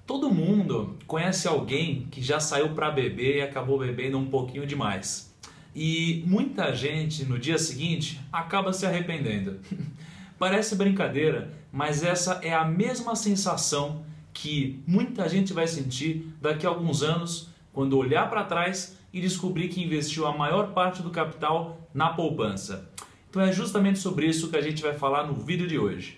Todo mundo conhece alguém que já saiu para beber e acabou bebendo um pouquinho demais. E muita gente no dia seguinte acaba se arrependendo. Parece brincadeira, mas essa é a mesma sensação que muita gente vai sentir daqui a alguns anos quando olhar para trás e descobrir que investiu a maior parte do capital na poupança. Então é justamente sobre isso que a gente vai falar no vídeo de hoje.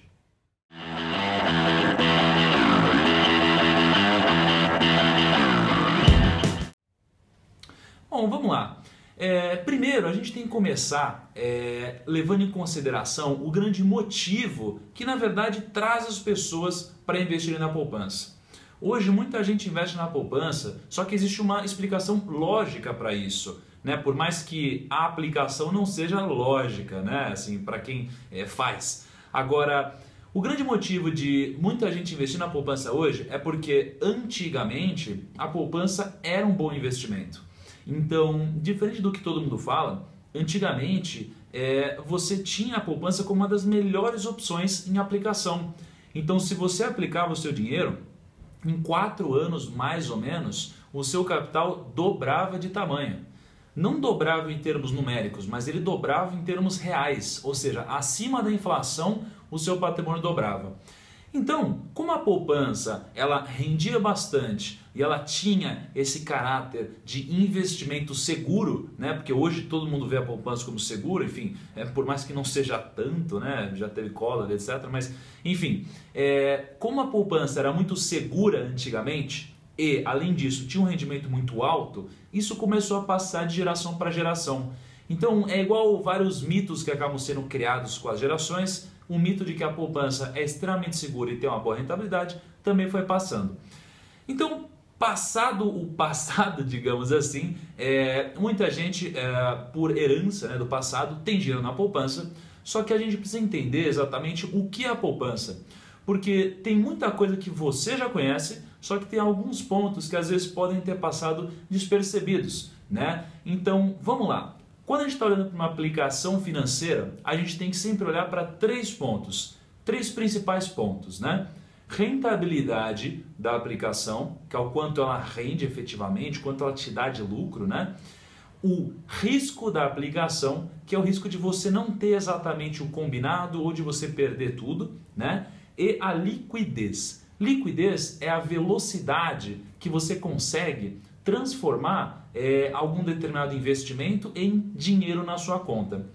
Bom, vamos lá. Primeiro, a gente tem que começar levando em consideração o grande motivo que, na verdade, traz as pessoas para investirem na poupança. Hoje, muita gente investe na poupança, só que existe uma explicação lógica para isso, né? Por mais que a aplicação não seja lógica, né? Assim, para quem faz. Agora, o grande motivo de muita gente investir na poupança hoje é porque, antigamente, a poupança era um bom investimento. Então, diferente do que todo mundo fala, antigamente você tinha a poupança como uma das melhores opções em aplicação. Então, se você aplicava o seu dinheiro, em 4 anos mais ou menos, o seu capital dobrava de tamanho. Não dobrava em termos numéricos, mas ele dobrava em termos reais, ou seja, acima da inflação o seu patrimônio dobrava. Então, como a poupança ela rendia bastante e ela tinha esse caráter de investimento seguro, né? Porque hoje todo mundo vê a poupança como seguro, enfim, por mais que não seja tanto, né? Já teve Collor, etc. Mas, enfim, como a poupança era muito segura antigamente e, além disso, tinha um rendimento muito alto, isso começou a passar de geração para geração. Então, é igual vários mitos que acabam sendo criados com as gerações. O mito de que a poupança é extremamente segura e tem uma boa rentabilidade também foi passando. Então, passado o passado, digamos assim, muita gente, por herança, né, do passado, tem dinheiro na poupança, só que a gente precisa entender exatamente o que é a poupança. Porque tem muita coisa que você já conhece, só que tem alguns pontos que às vezes podem ter passado despercebidos, né? Então, vamos lá. Quando a gente está olhando para uma aplicação financeira, a gente tem que sempre olhar para 3 pontos, 3 principais pontos, né? Rentabilidade da aplicação, que é o quanto ela rende efetivamente, quanto ela te dá de lucro, né? O risco da aplicação, que é o risco de você não ter exatamente o combinado ou de você perder tudo, né? E a liquidez. Liquidez é a velocidade que você consegue transformar algum determinado investimento em dinheiro na sua conta.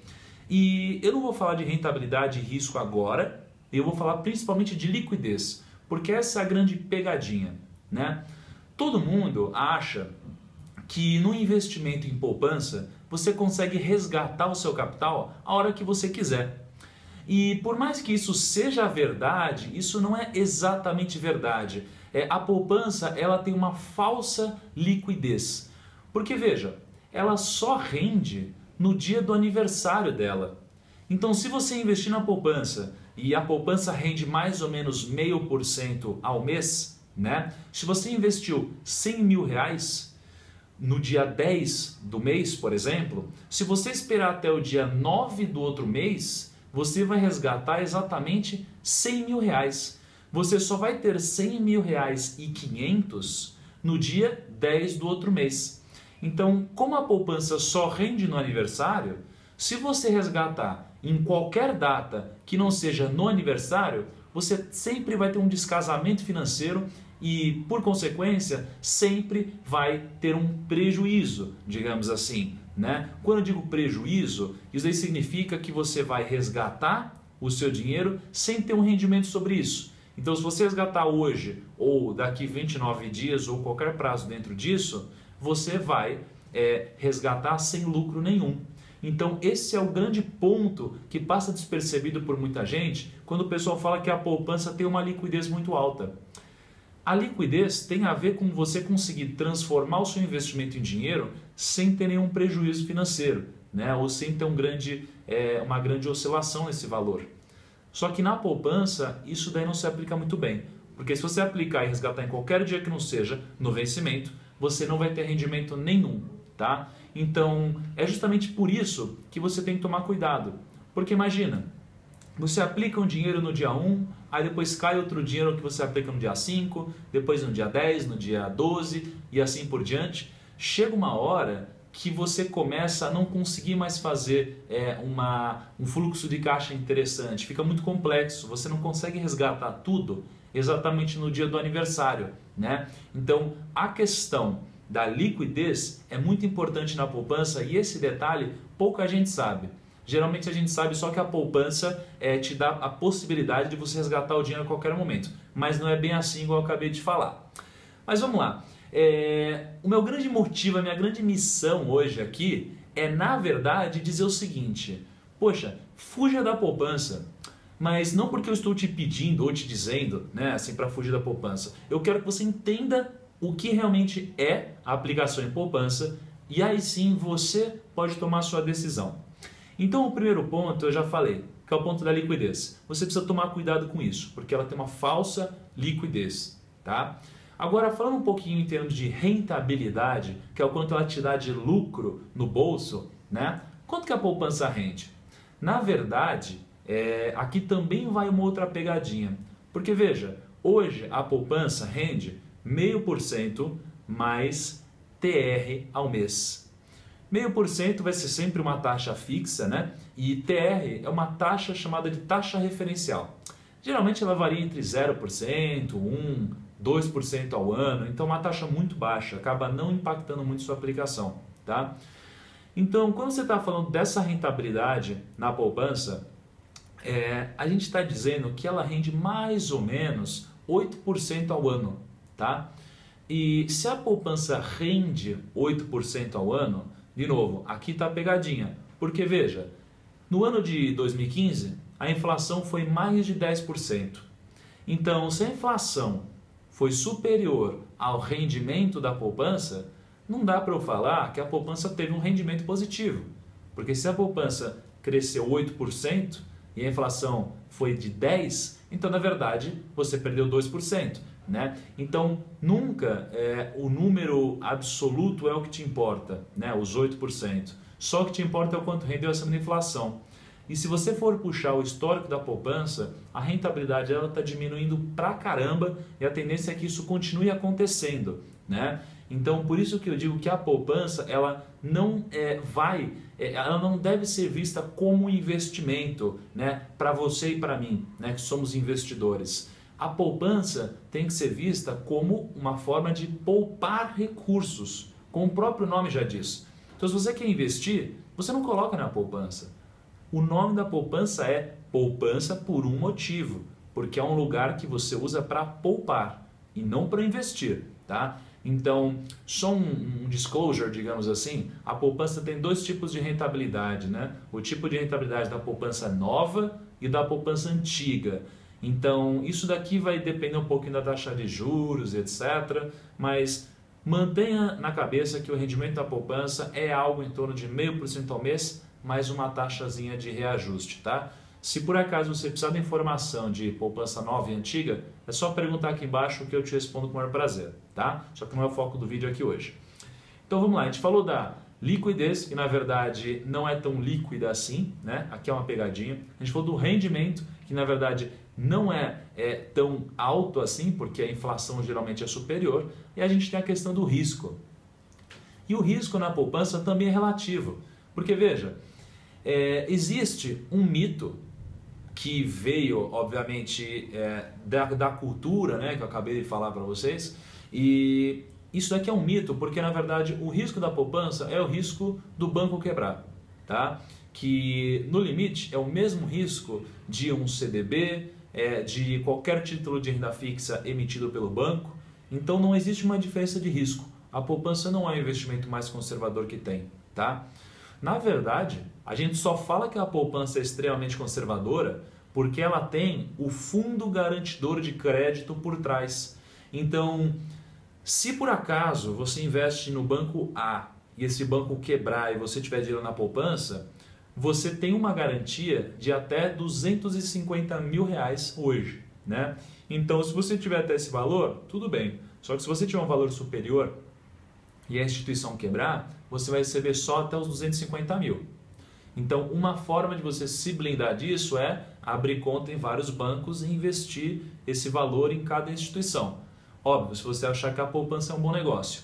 E eu não vou falar de rentabilidade e risco agora, eu vou falar principalmente de liquidez, porque essa é a grande pegadinha, né? Todo mundo acha que no investimento em poupança você consegue resgatar o seu capital a hora que você quiser. E por mais que isso seja verdade, isso não é exatamente verdade. A poupança ela tem uma falsa liquidez. Porque veja, ela só rende no dia do aniversário dela. Então se você investir na poupança e a poupança rende mais ou menos 0,5% ao mês, né? Se você investiu 100 mil reais no dia 10 do mês, por exemplo, se você esperar até o dia 9 do outro mês, você vai resgatar exatamente 100 mil reais. Você só vai ter 100 mil reais e 500 no dia 10 do outro mês. Então, como a poupança só rende no aniversário, se você resgatar em qualquer data que não seja no aniversário, você sempre vai ter um descasamento financeiro e, por consequência, sempre vai ter um prejuízo, digamos assim, né? Quando eu digo prejuízo, isso aí significa que você vai resgatar o seu dinheiro sem ter um rendimento sobre isso. Então, se você resgatar hoje ou daqui 29 dias ou qualquer prazo dentro disso, você vai resgatar sem lucro nenhum. Então, esse é o grande ponto que passa despercebido por muita gente quando o pessoal fala que a poupança tem uma liquidez muito alta. A liquidez tem a ver com você conseguir transformar o seu investimento em dinheiro sem ter nenhum prejuízo financeiro, né? Ou sem ter uma grande oscilação nesse valor. Só que na poupança isso daí não se aplica muito bem, porque se você aplicar e resgatar em qualquer dia que não seja no vencimento, você não vai ter rendimento nenhum, tá? Então é justamente por isso que você tem que tomar cuidado, porque imagina, você aplica um dinheiro no dia 1, aí depois cai outro dinheiro que você aplica no dia 5, depois no dia 10, no dia 12 e assim por diante. Chega uma hora que você começa a não conseguir mais fazer um fluxo de caixa interessante, fica muito complexo, você não consegue resgatar tudo exatamente no dia do aniversário, né? Então a questão da liquidez é muito importante na poupança e esse detalhe pouca gente sabe. Geralmente a gente sabe só que a poupança te dá a possibilidade de você resgatar o dinheiro a qualquer momento, mas não é bem assim igual eu acabei de falar. Mas vamos lá. O meu grande motivo, a minha grande missão hoje aqui é, na verdade, dizer o seguinte: poxa, fuja da poupança, mas não porque eu estou te pedindo ou te dizendo, né, assim, para fugir da poupança. Eu quero que você entenda o que realmente é a aplicação em poupança e aí sim você pode tomar a sua decisão. Então o primeiro ponto eu já falei, que é o ponto da liquidez. Você precisa tomar cuidado com isso, porque ela tem uma falsa liquidez, tá? Agora, falando um pouquinho em termos de rentabilidade, que é o quanto ela te dá de lucro no bolso, né? Quanto que a poupança rende? Na verdade, aqui também vai uma outra pegadinha. Porque veja, hoje a poupança rende 0,5% mais TR ao mês. 0,5% vai ser sempre uma taxa fixa, né? E TR é uma taxa chamada de taxa referencial. Geralmente ela varia entre 0%, 1%, 2% ao ano, então uma taxa muito baixa, acaba não impactando muito sua aplicação, tá? Então, quando você está falando dessa rentabilidade na poupança, a gente está dizendo que ela rende mais ou menos 8% ao ano, tá? E se a poupança rende 8% ao ano, de novo, aqui está a pegadinha, porque veja, no ano de 2015, a inflação foi mais de 10%. Então, se a inflação foi superior ao rendimento da poupança, não dá para eu falar que a poupança teve um rendimento positivo. Porque se a poupança cresceu 8% e a inflação foi de 10%, então na verdade você perdeu 2%. Né? Então nunca o número absoluto é o que te importa, né? Os 8%. Só o que te importa é o quanto rendeu acima da inflação. E se você for puxar o histórico da poupança, a rentabilidade está diminuindo pra caramba e a tendência é que isso continue acontecendo, né? Então, por isso que eu digo que a poupança ela não ela não deve ser vista como investimento, né? Para você e para mim, né? Que somos investidores. A poupança tem que ser vista como uma forma de poupar recursos, como o próprio nome já diz. Então, se você quer investir, você não coloca na poupança. O nome da poupança é poupança por um motivo, porque é um lugar que você usa para poupar e não para investir, tá? Então, só um disclosure, digamos assim, a poupança tem dois tipos de rentabilidade, né? O tipo de rentabilidade da poupança nova e da poupança antiga. Então, isso daqui vai depender um pouquinho da taxa de juros, etc. Mas mantenha na cabeça que o rendimento da poupança é algo em torno de 0,5% ao mês, mais uma taxazinha de reajuste, tá? Se por acaso você precisar de informação de poupança nova e antiga, é só perguntar aqui embaixo que eu te respondo com o maior prazer, tá? Só que não é o foco do vídeo aqui hoje. Então vamos lá, a gente falou da liquidez, que na verdade não é tão líquida assim, né? Aqui é uma pegadinha. A gente falou do rendimento, que na verdade não é tão alto assim, porque a inflação geralmente é superior. E a gente tem a questão do risco. E o risco na poupança também é relativo. Porque veja, existe um mito que veio, obviamente, da cultura, né, que eu acabei de falar para vocês, e isso daqui é um mito, porque na verdade o risco da poupança é o risco do banco quebrar, tá? Que no limite é o mesmo risco de um CDB, de qualquer título de renda fixa emitido pelo banco, então não existe uma diferença de risco. A poupança não é o investimento mais conservador que tem, tá? Na verdade, a gente só fala que a poupança é extremamente conservadora porque ela tem o fundo garantidor de crédito por trás. Então, se por acaso você investe no banco A e esse banco quebrar e você tiver dinheiro na poupança, você tem uma garantia de até R$250 mil hoje, né? Então, se você tiver até esse valor, tudo bem. Só que se você tiver um valor superior e a instituição quebrar, você vai receber só até os 250 mil. Então, uma forma de você se blindar disso é abrir conta em vários bancos e investir esse valor em cada instituição. Óbvio, se você achar que a poupança é um bom negócio.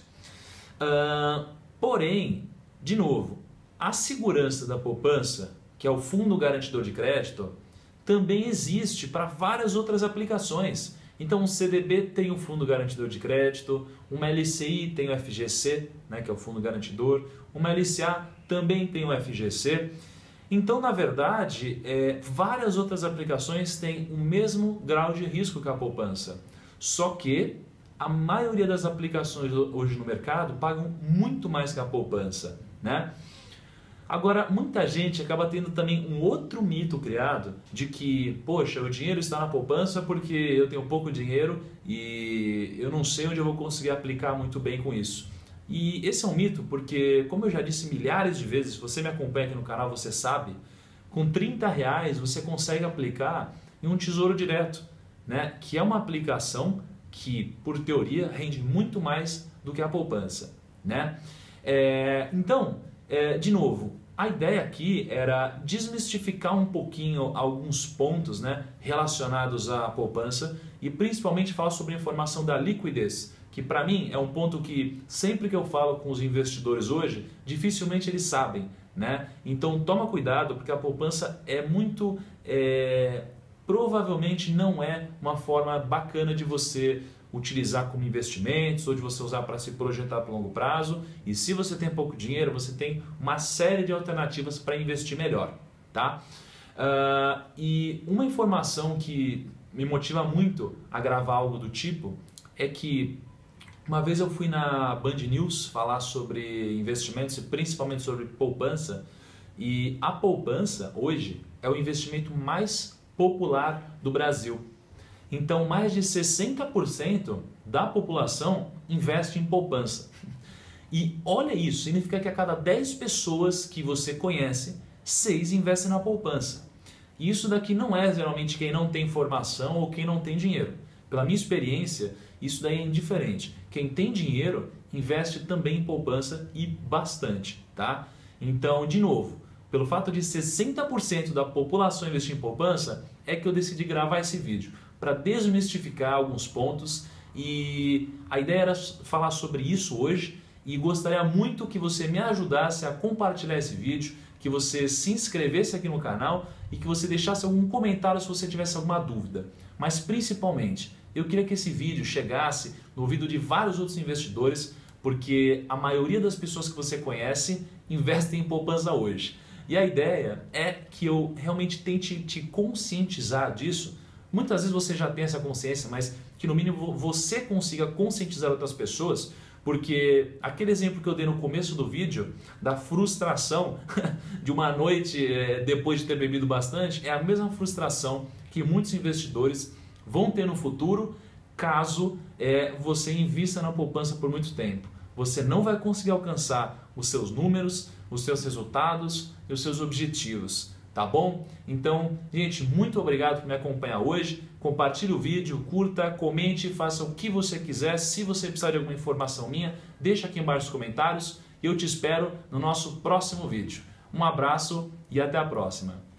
Porém, de novo, a segurança da poupança, que é o Fundo Garantidor de Crédito, também existe para várias outras aplicações. Então, um CDB tem o Fundo Garantidor de Crédito, uma LCI tem o FGC, né, que é o Fundo Garantidor, uma LCA também tem o FGC. Então, na verdade, várias outras aplicações têm o mesmo grau de risco que a poupança. Só que a maioria das aplicações hoje no mercado pagam muito mais que a poupança, né? Agora, muita gente acaba tendo também um outro mito criado de que, poxa, o dinheiro está na poupança porque eu tenho pouco dinheiro e eu não sei onde eu vou conseguir aplicar muito bem com isso. E esse é um mito porque, como eu já disse milhares de vezes, se você me acompanha aqui no canal, você sabe, com R$30 você consegue aplicar em um tesouro direto, né? Que é uma aplicação que, por teoria, rende muito mais do que a poupança, né? De novo, a ideia aqui era desmistificar um pouquinho alguns pontos, né, relacionados à poupança e principalmente falar sobre a informação da liquidez, que para mim é um ponto que sempre que eu falo com os investidores hoje, dificilmente eles sabem, né? Então toma cuidado porque a poupança é muito... provavelmente não é uma forma bacana de você utilizar como investimentos ou de você usar para se projetar para longo prazo. E se você tem pouco dinheiro, você tem uma série de alternativas para investir melhor, tá? E uma informação que me motiva muito a gravar algo do tipo é que uma vez eu fui na Band News falar sobre investimentos e principalmente sobre poupança, e a poupança hoje é o investimento mais popular do Brasil. Então, mais de 60% da população investe em poupança. E olha isso, significa que a cada 10 pessoas que você conhece, 6 investem na poupança. E isso daqui não é geralmente quem não tem formação ou quem não tem dinheiro. Pela minha experiência, isso daí é indiferente. Quem tem dinheiro, investe também em poupança e bastante, tá? Então, de novo, pelo fato de 60% da população investir em poupança, é que eu decidi gravar esse vídeo, para desmistificar alguns pontos, e a ideia era falar sobre isso hoje e gostaria muito que você me ajudasse a compartilhar esse vídeo, que você se inscrevesse aqui no canal e que você deixasse algum comentário se você tivesse alguma dúvida. Mas principalmente, eu queria que esse vídeo chegasse no ouvido de vários outros investidores, porque a maioria das pessoas que você conhece investem em poupança hoje. E a ideia é que eu realmente tente te conscientizar disso. Muitas vezes você já tem essa consciência, mas que no mínimo você consiga conscientizar outras pessoas, porque aquele exemplo que eu dei no começo do vídeo, da frustração de uma noite depois de ter bebido bastante, é a mesma frustração que muitos investidores vão ter no futuro caso você invista na poupança por muito tempo. Você não vai conseguir alcançar os seus números, os seus resultados e os seus objetivos. Tá bom? Então, gente, muito obrigado por me acompanhar hoje. Compartilhe o vídeo, curta, comente, faça o que você quiser. Se você precisar de alguma informação minha, deixa aqui embaixo nos comentários. Eu te espero no nosso próximo vídeo. Um abraço e até a próxima.